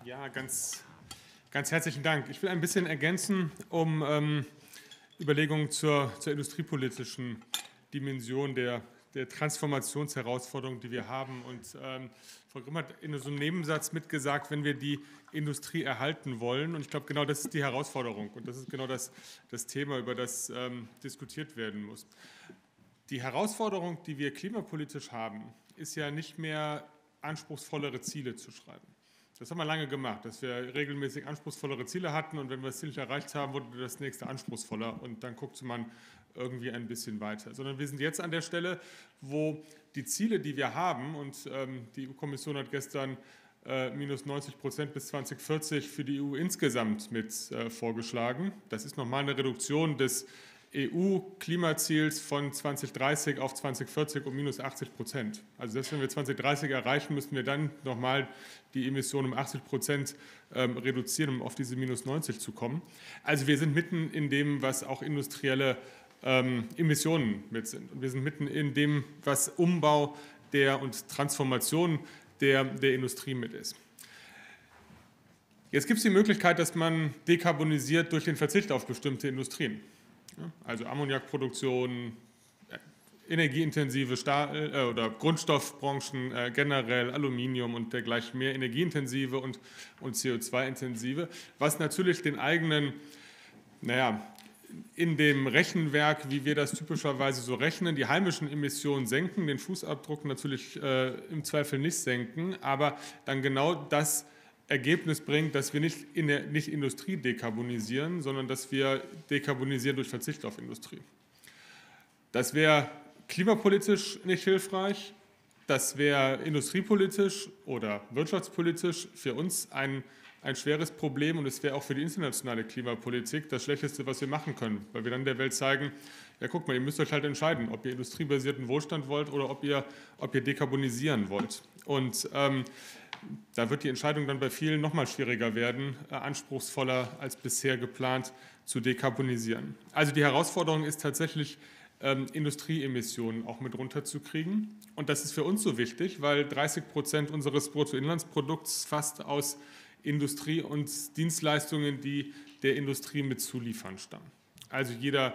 Ja, ganz herzlichen Dank. Ich will ein bisschen ergänzen, um Überlegungen zur industriepolitischen Dimension der Transformationsherausforderung, die wir haben. Und Frau Grimm hat in so einem Nebensatz mitgesagt, wenn wir die Industrie erhalten wollen. Und ich glaube, genau das ist die Herausforderung. Und das ist genau das Thema, über das diskutiert werden muss. Die Herausforderung, die wir klimapolitisch haben, ist ja nicht mehr anspruchsvollere Ziele zu schreiben. Das haben wir lange gemacht, dass wir regelmäßig anspruchsvollere Ziele hatten und wenn wir das Ziel nicht erreicht haben, wurde das nächste anspruchsvoller und dann guckte man irgendwie ein bisschen weiter. Sondern wir sind jetzt an der Stelle, wo die Ziele, die wir haben, und die EU-Kommission hat gestern minus 90% bis 2040 für die EU insgesamt mit vorgeschlagen. Das ist nochmal eine Reduktion des EU-Klimaziels von 2030 auf 2040 um minus 80%. Also selbst wenn wir 2030 erreichen, müssen wir dann nochmal die Emissionen um 80% reduzieren, um auf diese minus 90 zu kommen. Also wir sind mitten in dem, was auch industrielle Emissionen mit sind. Und wir sind mitten in dem, was Umbau und Transformation der Industrie mit ist. Jetzt gibt es die Möglichkeit, dass man dekarbonisiert durch den Verzicht auf bestimmte Industrien. Also Ammoniakproduktion, energieintensive oder Grundstoffbranchen generell, Aluminium und dergleichen mehr, energieintensive und CO2-intensive, was natürlich den eigenen, in dem Rechenwerk, wie wir das typischerweise so rechnen, die heimischen Emissionen senken, den Fußabdruck natürlich im Zweifel nicht senken, aber dann genau das Ergebnis bringt, dass wir nicht Industrie dekarbonisieren, sondern dass wir dekarbonisieren durch Verzicht auf Industrie. Das wäre klimapolitisch nicht hilfreich, das wäre industriepolitisch oder wirtschaftspolitisch für uns ein schweres Problem und es wäre auch für die internationale Klimapolitik das Schlechteste, was wir machen können, weil wir dann der Welt zeigen, ja guck mal, ihr müsst euch halt entscheiden, ob ihr industriebasierten Wohlstand wollt oder ob ihr dekarbonisieren wollt. Und da wird die Entscheidung dann bei vielen noch mal schwieriger werden, anspruchsvoller als bisher geplant zu dekarbonisieren. Also die Herausforderung ist tatsächlich, Industrieemissionen auch mit runterzukriegen. Und das ist für uns so wichtig, weil 30% unseres Bruttoinlandsprodukts fast aus Industrie und Dienstleistungen, die der Industrie mit zuliefern, stammen. Also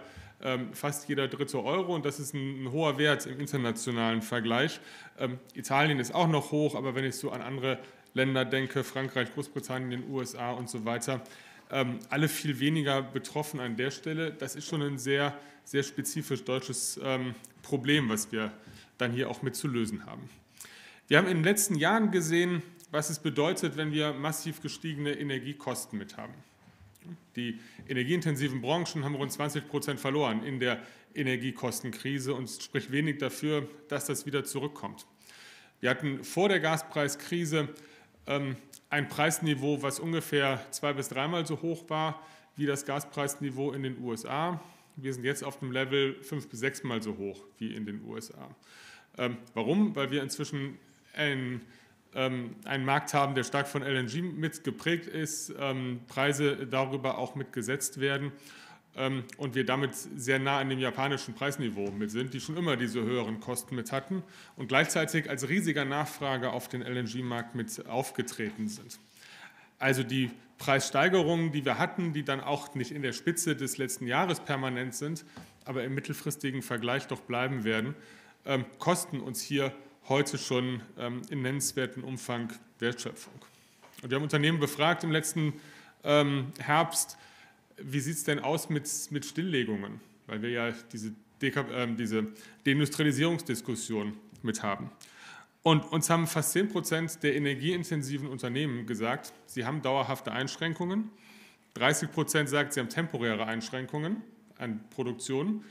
fast jeder dritte Euro und das ist ein hoher Wert im internationalen Vergleich. Italien ist auch noch hoch, aber wenn ich so an andere Länder denke, Frankreich, Großbritannien, USA und so weiter, alle viel weniger betroffen an der Stelle. Das ist schon ein sehr, sehr spezifisch deutsches Problem, was wir dann hier auch mit zu lösen haben. Wir haben in den letzten Jahren gesehen, was es bedeutet, wenn wir massiv gestiegene Energiekosten mit haben. Die energieintensiven Branchen haben rund 20% verloren in der Energiekostenkrise und es spricht wenig dafür, dass das wieder zurückkommt. Wir hatten vor der Gaspreiskrise ein Preisniveau, was ungefähr 2- bis 3-mal so hoch war wie das Gaspreisniveau in den USA. Wir sind jetzt auf dem Level 5- bis 6-mal so hoch wie in den USA. Warum? Weil wir inzwischen einen Markt haben, der stark von LNG mit geprägt ist, Preise darüber auch mitgesetzt werden und wir damit sehr nah an dem japanischen Preisniveau mit sind, die schon immer diese höheren Kosten mit hatten und gleichzeitig als riesiger Nachfrager auf den LNG-Markt mit aufgetreten sind. Also die Preissteigerungen, die wir hatten, die dann auch nicht in der Spitze des letzten Jahres permanent sind, aber im mittelfristigen Vergleich doch bleiben werden, kosten uns hier heute schon in nennenswertem Umfang Wertschöpfung. Und wir haben Unternehmen befragt im letzten Herbst, wie sieht es denn aus mit Stilllegungen, weil wir ja diese Deindustrialisierungsdiskussion mit haben. Und uns haben fast 10% der energieintensiven Unternehmen gesagt, sie haben dauerhafte Einschränkungen. 30% sagt, sie haben temporäre Einschränkungen an Produktion.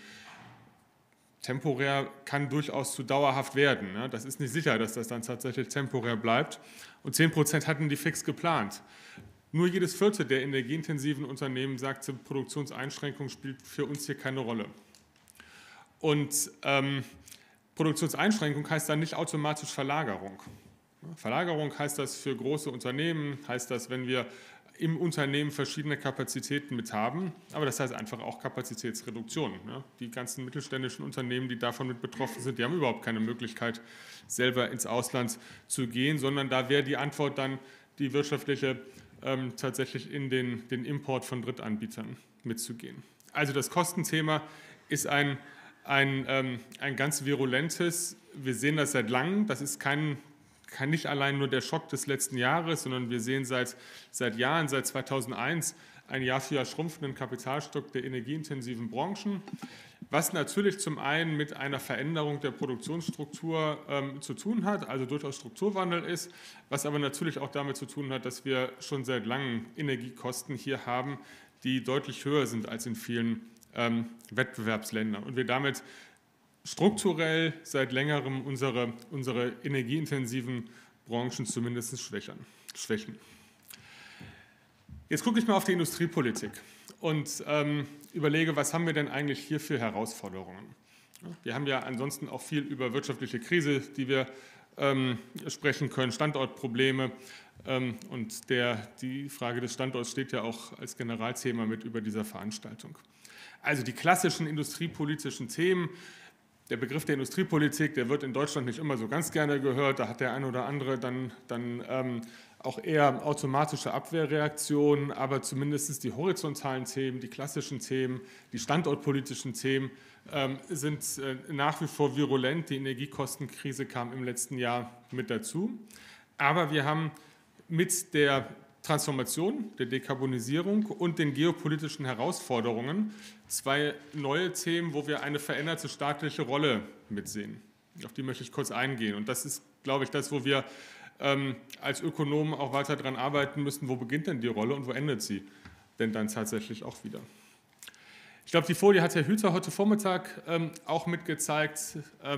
Temporär kann durchaus zu dauerhaft werden. Das ist nicht sicher, dass das dann tatsächlich temporär bleibt. Und 10% hatten die fix geplant. Nur jedes vierte der energieintensiven Unternehmen sagte, Produktionseinschränkung spielt für uns hier keine Rolle. Und Produktionseinschränkung heißt dann nicht automatisch Verlagerung. Verlagerung heißt das für große Unternehmen, heißt das, wenn wir im Unternehmen verschiedene Kapazitäten mit haben, aber das heißt einfach auch Kapazitätsreduktion. Die ganzen mittelständischen Unternehmen, die davon mit betroffen sind, die haben überhaupt keine Möglichkeit, selber ins Ausland zu gehen, sondern da wäre die Antwort dann die wirtschaftliche tatsächlich in den Import von Drittanbietern mitzugehen. Also das Kostenthema ist ein ganz virulentes. Wir sehen das seit langem. Das ist nicht allein nur der Schock des letzten Jahres, sondern wir sehen seit Jahren, seit 2001, ein Jahr für Jahr schrumpfenden Kapitalstock der energieintensiven Branchen, was natürlich zum einen mit einer Veränderung der Produktionsstruktur zu tun hat, also durchaus Strukturwandel ist, was aber natürlich auch damit zu tun hat, dass wir schon seit langem Energiekosten hier haben, die deutlich höher sind als in vielen Wettbewerbsländern und wir damit strukturell seit längerem unsere energieintensiven Branchen zumindest schwächen. Jetzt gucke ich mal auf die Industriepolitik und überlege, was haben wir denn eigentlich hier für Herausforderungen? Wir haben ja ansonsten auch viel über wirtschaftliche Krise, die wir sprechen können, Standortprobleme und die Frage des Standorts steht ja auch als Generalthema mit über dieser Veranstaltung. Also die klassischen industriepolitischen Themen. Der Begriff der Industriepolitik, der wird in Deutschland nicht immer so ganz gerne gehört. Da hat der ein oder andere dann auch eher automatische Abwehrreaktionen, aber zumindest die horizontalen Themen, die klassischen Themen, die standortpolitischen Themen sind nach wie vor virulent. Die Energiekostenkrise kam im letzten Jahr mit dazu. Aber wir haben mit der Transformation, der Dekarbonisierung und den geopolitischen Herausforderungen zwei neue Themen, wo wir eine veränderte staatliche Rolle mitsehen. Auf die möchte ich kurz eingehen. Und das ist, glaube ich, das, wo wir als Ökonomen auch weiter daran arbeiten müssen, wo beginnt denn die Rolle und wo endet sie denn dann tatsächlich auch wieder. Ich glaube, die Folie hat Herr Hüter heute Vormittag auch mitgezeigt.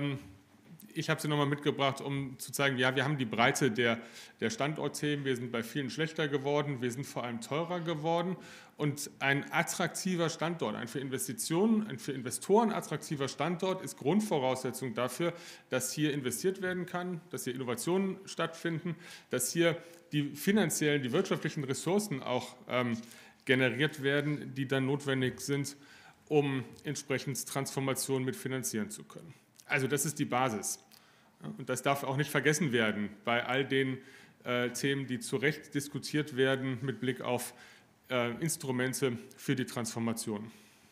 Ich habe sie nochmal mitgebracht, um zu zeigen, ja, wir haben die Breite der Standortthemen. Wir sind bei vielen schlechter geworden, wir sind vor allem teurer geworden. Und ein attraktiver Standort, ein für Investitionen, ein für Investoren attraktiver Standort ist Grundvoraussetzung dafür, dass hier investiert werden kann, dass hier Innovationen stattfinden, dass hier die finanziellen, die wirtschaftlichen Ressourcen auch generiert werden, die dann notwendig sind, um entsprechend Transformationen mitfinanzieren zu können. Also das ist die Basis. Und das darf auch nicht vergessen werden bei all den Themen, die zu Recht diskutiert werden mit Blick auf Instrumente für die Transformation.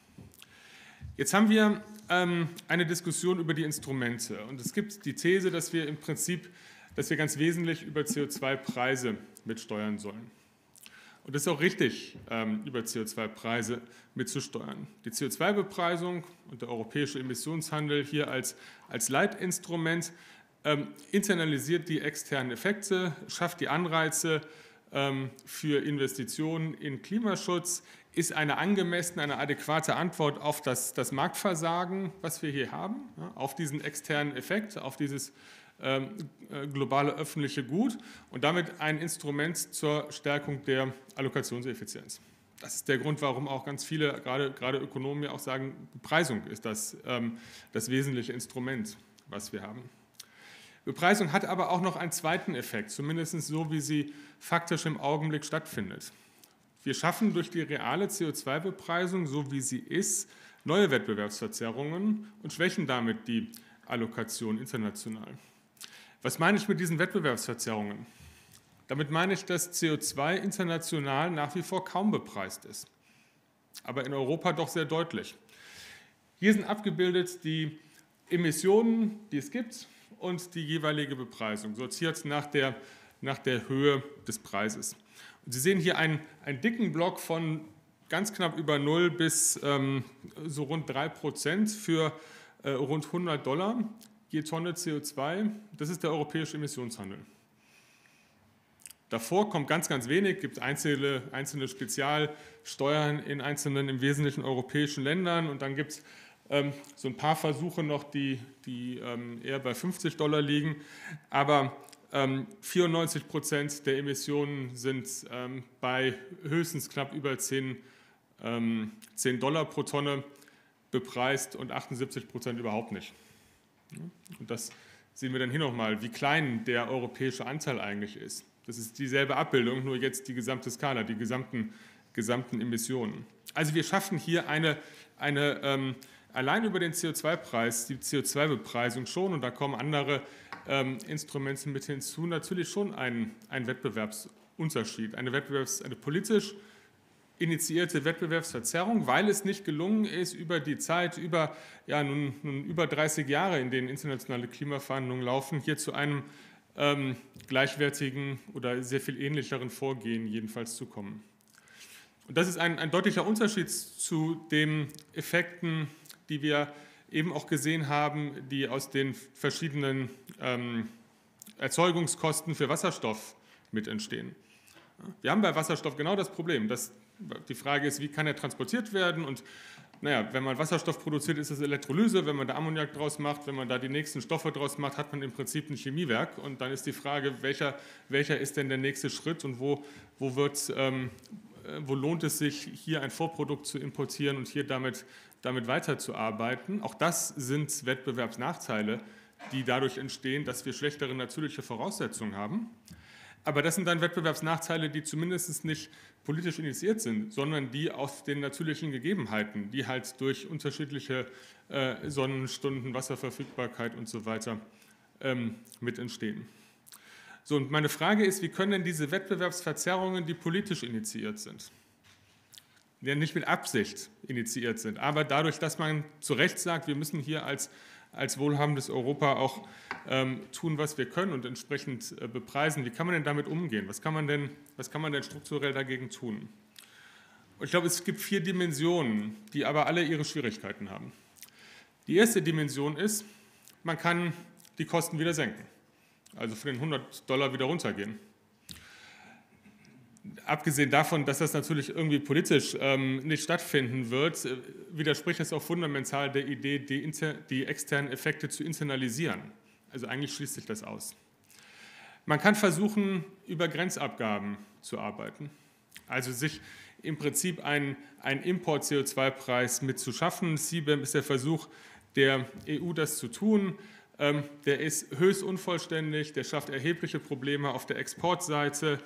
Jetzt haben wir eine Diskussion über die Instrumente. Und es gibt die These, dass wir im Prinzip, ganz wesentlich über CO2-Preise mitsteuern sollen. Und es ist auch richtig, über CO2-Preise mitzusteuern. Die CO2-Bepreisung und der europäische Emissionshandel hier als Leitinstrument internalisiert die externen Effekte, schafft die Anreize für Investitionen in Klimaschutz, ist eine angemessene, eine adäquate Antwort auf das Marktversagen, was wir hier haben, auf diesen externen Effekt, auf dieses globale öffentliche Gut und damit ein Instrument zur Stärkung der Allokationseffizienz. Das ist der Grund, warum auch ganz viele, gerade Ökonomen, ja auch sagen, Bepreisung ist das wesentliche Instrument, was wir haben. Bepreisung hat aber auch noch einen zweiten Effekt, zumindest so, wie sie faktisch im Augenblick stattfindet. Wir schaffen durch die reale CO2-Bepreisung, so wie sie ist, neue Wettbewerbsverzerrungen und schwächen damit die Allokation international. Was meine ich mit diesen Wettbewerbsverzerrungen? Damit meine ich, dass CO2 international nach wie vor kaum bepreist ist, aber in Europa doch sehr deutlich. Hier sind abgebildet die Emissionen, die es gibt, und die jeweilige Bepreisung, sortiert nach der Höhe des Preises. Und Sie sehen hier einen dicken Block von ganz knapp über 0 bis so rund 3% für rund $100 je Tonne CO2. Das ist der europäische Emissionshandel. Davor kommt ganz wenig, gibt einzelne Spezialsteuern in einzelnen, im Wesentlichen europäischen Ländern und dann gibt es so ein paar Versuche noch, die eher bei $50 liegen, aber 94% der Emissionen sind bei höchstens knapp über $10 pro Tonne bepreist und 78% überhaupt nicht. Und das sehen wir dann hier nochmal, wie klein der europäische Anteil eigentlich ist. Das ist dieselbe Abbildung, nur jetzt die gesamte Skala, die gesamten Emissionen. Also wir schaffen hier allein über den CO2-Preis, die CO2-Bepreisung schon, und da kommen andere Instrumente mit hinzu, natürlich schon einen Wettbewerbs- Wettbewerbsunterschied, eine politisch initiierte Wettbewerbsverzerrung, weil es nicht gelungen ist, über die Zeit, nun über 30 Jahre, in denen internationale Klimaverhandlungen laufen, hier zu einem gleichwertigen oder sehr viel ähnlicheren Vorgehen jedenfalls zu kommen. Und das ist ein deutlicher Unterschied zu den Effekten, die wir eben auch gesehen haben, die aus den verschiedenen Erzeugungskosten für Wasserstoff mit entstehen. Wir haben bei Wasserstoff genau das Problem, dass die Frage ist, wie kann er transportiert werden? Und naja, wenn man Wasserstoff produziert, ist es Elektrolyse. Wenn man da Ammoniak draus macht, wenn man da die nächsten Stoffe draus macht, hat man im Prinzip ein Chemiewerk. Und dann ist die Frage, welcher ist denn der nächste Schritt und wo lohnt es sich, hier ein Vorprodukt zu importieren und hier damit weiterzuarbeiten. Auch das sind Wettbewerbsnachteile, die dadurch entstehen, dass wir schlechtere natürliche Voraussetzungen haben. Aber das sind dann Wettbewerbsnachteile, die zumindest nicht politisch initiiert sind, sondern die aus den natürlichen Gegebenheiten, die halt durch unterschiedliche Sonnenstunden, Wasserverfügbarkeit und so weiter mit entstehen. So, und meine Frage ist, wie können denn diese Wettbewerbsverzerrungen, die politisch initiiert sind, die nicht mit Absicht initiiert sind, aber dadurch, dass man zu Recht sagt, wir müssen hier als wohlhabendes Europa auch tun, was wir können und entsprechend bepreisen. Wie kann man denn damit umgehen? Was kann man denn strukturell dagegen tun? Und ich glaube, es gibt 4 Dimensionen, die aber alle ihre Schwierigkeiten haben. Die erste Dimension ist, man kann die Kosten wieder senken, also von den $100 wieder runtergehen. Abgesehen davon, dass das natürlich irgendwie politisch nicht stattfinden wird, widerspricht es auch fundamental der Idee, die externen Effekte zu internalisieren. Also eigentlich schließt sich das aus. Man kann versuchen, über Grenzabgaben zu arbeiten, also sich im Prinzip einen Import-CO2-Preis mitzuschaffen. CBAM ist der Versuch der EU, das zu tun. Der ist höchst unvollständig, der schafft erhebliche Probleme auf der Exportseite.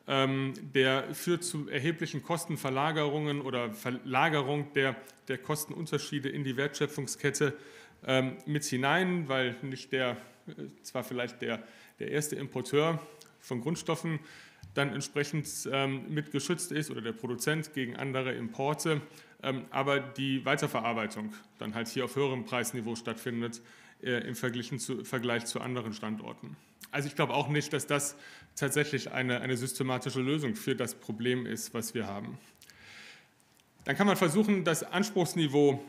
Der führt zu erheblichen Kostenverlagerungen oder Verlagerung der Kostenunterschiede in die Wertschöpfungskette mit hinein, weil nicht zwar vielleicht der erste Importeur von Grundstoffen dann entsprechend mit geschützt ist oder der Produzent gegen andere Importe, aber die Weiterverarbeitung dann halt hier auf höherem Preisniveau stattfindet im Vergleich zu anderen Standorten. Also ich glaube auch nicht, dass das tatsächlich eine systematische Lösung für das Problem ist, was wir haben. Dann kann man versuchen, das Anspruchsniveau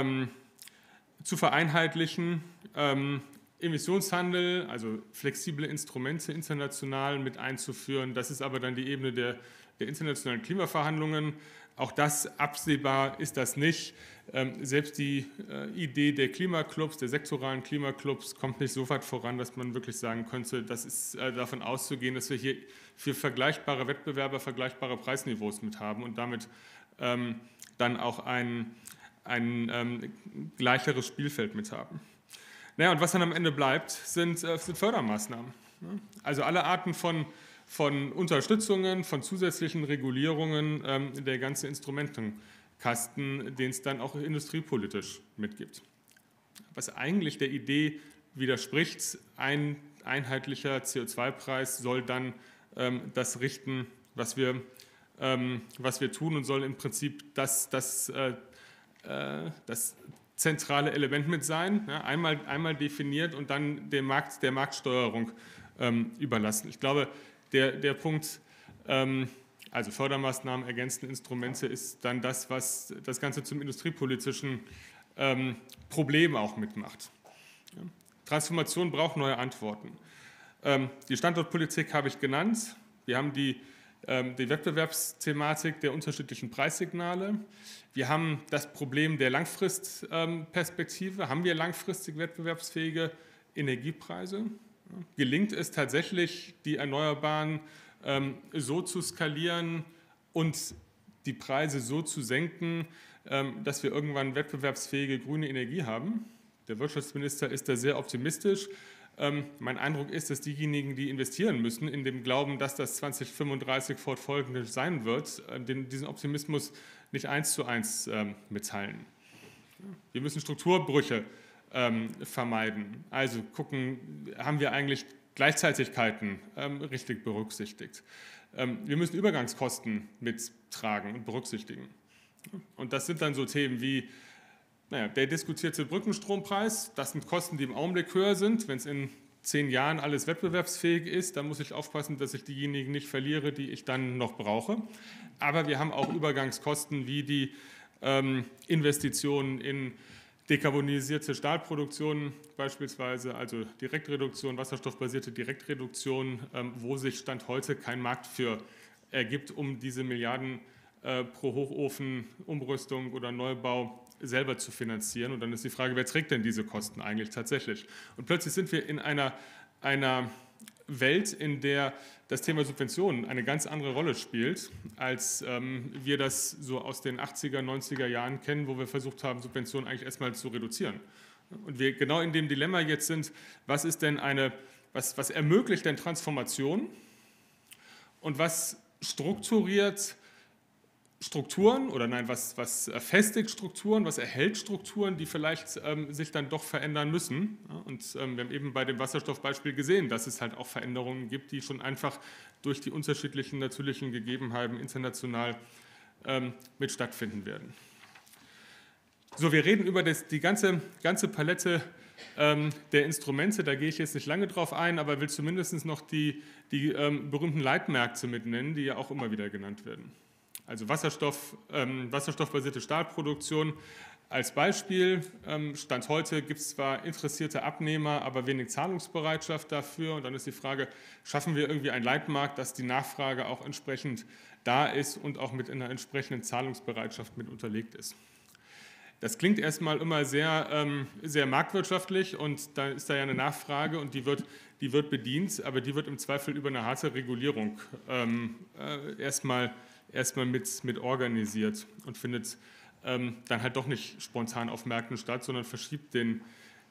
zu vereinheitlichen, Emissionshandel, also flexible Instrumente international mit einzuführen. Das ist aber dann die Ebene der internationalen Klimaverhandlungen. Auch das absehbar ist das nicht. Selbst die Idee der Klimaclubs, der sektoralen Klimaclubs, kommt nicht so weit voran, dass man wirklich sagen könnte, das ist davon auszugehen, dass wir hier für vergleichbare Wettbewerber vergleichbare Preisniveaus mit haben und damit dann auch ein gleicheres Spielfeld mit haben. Naja, und was dann am Ende bleibt, sind Fördermaßnahmen. Also alle Arten von Unterstützungen, von zusätzlichen Regulierungen, der ganze Instrumentenkasten, den es dann auch industriepolitisch mitgibt. Was eigentlich der Idee widerspricht, ein einheitlicher CO2-Preis soll dann das richten, was wir tun und soll im Prinzip das zentrale Element mit sein, ja, einmal definiert und dann der Marktsteuerung überlassen. Ich glaube, der Punkt, also Fördermaßnahmen, ergänzende Instrumente, ist dann das, was das Ganze zum industriepolitischen Problem auch mitmacht. Ja. Transformation braucht neue Antworten. Die Standortpolitik habe ich genannt. Wir haben die Wettbewerbsthematik der unterschiedlichen Preissignale. Wir haben das Problem der Langfristperspektive. Haben wir langfristig wettbewerbsfähige Energiepreise? Gelingt es tatsächlich, die Erneuerbaren so zu skalieren und die Preise so zu senken, dass wir irgendwann wettbewerbsfähige grüne Energie haben? Der Wirtschaftsminister ist da sehr optimistisch. Mein Eindruck ist, dass diejenigen, die investieren müssen, in dem Glauben, dass das 2035 fortfolgende sein wird, diesen Optimismus nicht 1:1 mitteilen. Wir müssen Strukturbrüche vermeiden. Also gucken, haben wir eigentlich Gleichzeitigkeiten richtig berücksichtigt. Wir müssen Übergangskosten mittragen und berücksichtigen. Und das sind dann so Themen wie der diskutierte Brückenstrompreis. Das sind Kosten, die im Augenblick höher sind. Wenn es in 10 Jahren alles wettbewerbsfähig ist, dann muss ich aufpassen, dass ich diejenigen nicht verliere, die ich dann noch brauche. Aber wir haben auch Übergangskosten wie die Investitionen in dekarbonisierte Stahlproduktion beispielsweise, also Direktreduktion, wasserstoffbasierte Direktreduktion, wo sich Stand heute kein Markt für ergibt, um diese Milliarden pro Hochofen Umrüstung oder Neubau selber zu finanzieren. Und dann ist die Frage, wer trägt denn diese Kosten eigentlich tatsächlich? Und plötzlich sind wir in einer Welt, in der das Thema Subventionen eine ganz andere Rolle spielt, als wir das so aus den 80er, 90er Jahren kennen, wo wir versucht haben, Subventionen eigentlich erstmal zu reduzieren. Und wir genau in dem Dilemma jetzt sind, was ist denn was ermöglicht denn Transformation und was strukturiert Strukturen oder was festigt Strukturen, was erhält Strukturen, die vielleicht sich dann doch verändern müssen. Und wir haben eben bei dem Wasserstoffbeispiel gesehen, dass es halt auch Veränderungen gibt, die schon einfach durch die unterschiedlichen natürlichen Gegebenheiten international mit stattfinden werden. So, wir reden über die ganze Palette der Instrumente, da gehe ich jetzt nicht lange drauf ein, aber will zumindest noch die berühmten Leitmärkte mitnennen, die ja auch immer wieder genannt werden. Also wasserstoffbasierte Stahlproduktion als Beispiel. Stand heute gibt es zwar interessierte Abnehmer, aber wenig Zahlungsbereitschaft dafür. Und dann ist die Frage, schaffen wir irgendwie einen Leitmarkt, dass die Nachfrage auch entsprechend da ist und auch mit einer entsprechenden Zahlungsbereitschaft mit unterlegt ist. Das klingt erstmal immer sehr, sehr marktwirtschaftlich und da ist da ja eine Nachfrage und die wird bedient, aber die wird im Zweifel über eine harte Regulierung erstmal mit organisiert und findet dann halt doch nicht spontan auf Märkten statt, sondern verschiebt den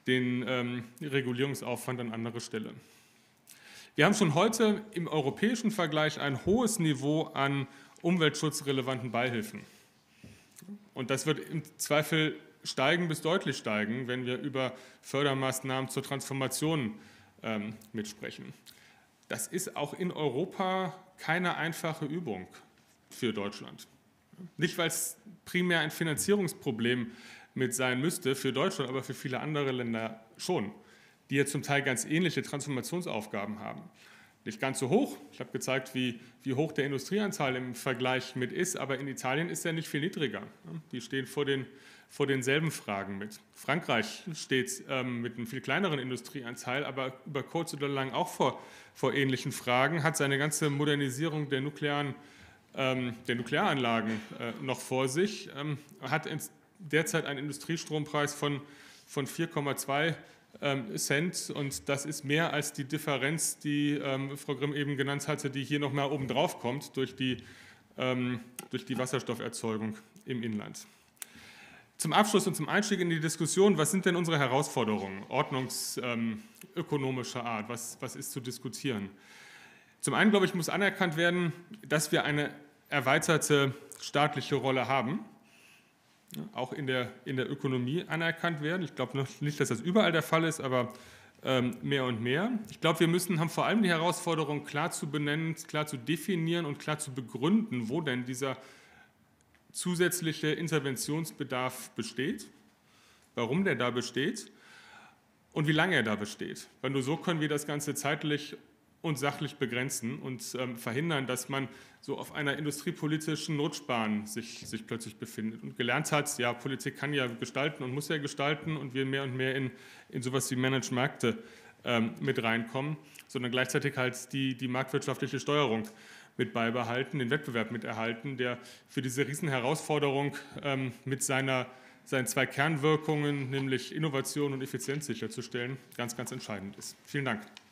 Regulierungsaufwand an andere Stelle. Wir haben schon heute im europäischen Vergleich ein hohes Niveau an umweltschutzrelevanten Beihilfen. Und das wird im Zweifel steigen bis deutlich steigen, wenn wir über Fördermaßnahmen zur Transformation mitsprechen. Das ist auch in Europa keine einfache Übung für Deutschland. Nicht, weil es primär ein Finanzierungsproblem mit sein müsste für Deutschland, aber für viele andere Länder schon, die ja zum Teil ganz ähnliche Transformationsaufgaben haben. Nicht ganz so hoch, ich habe gezeigt, wie hoch der Industrieanteil im Vergleich mit ist, aber in Italien ist er nicht viel niedriger. Die stehen vor denselben Fragen mit. Frankreich steht mit einem viel kleineren Industrieanteil, aber über kurz oder lang auch vor ähnlichen Fragen, hat seine ganze Modernisierung der Nuklearanlagen noch vor sich, hat derzeit einen Industriestrompreis von 4,2 Cent und das ist mehr als die Differenz, die Frau Grimm eben genannt hatte, die hier noch mal oben drauf kommt durch die Wasserstofferzeugung im Inland. Zum Abschluss und zum Einstieg in die Diskussion, was sind denn unsere Herausforderungen ordnungsökonomischer Art, was ist zu diskutieren? Zum einen, glaube ich, muss anerkannt werden, dass wir eine erweiterte staatliche Rolle haben, auch in der Ökonomie anerkannt werden. Ich glaube nicht, dass das überall der Fall ist, aber mehr und mehr. Ich glaube, wir haben vor allem die Herausforderung, klar zu benennen, klar zu definieren und klar zu begründen, wo denn dieser zusätzliche Interventionsbedarf besteht, warum der da besteht und wie lange er da besteht. Weil nur so können wir das Ganze zeitlich und sachlich begrenzen und verhindern, dass man so auf einer industriepolitischen Rutschbahn sich plötzlich befindet und gelernt hat, ja, Politik kann ja gestalten und muss ja gestalten und wir mehr und mehr in sowas wie Managed Märkte mit reinkommen, sondern gleichzeitig halt die marktwirtschaftliche Steuerung mit beibehalten, den Wettbewerb miterhalten, der für diese Riesenherausforderung mit seinen 2 Kernwirkungen, nämlich Innovation und Effizienz sicherzustellen, ganz, ganz entscheidend ist. Vielen Dank.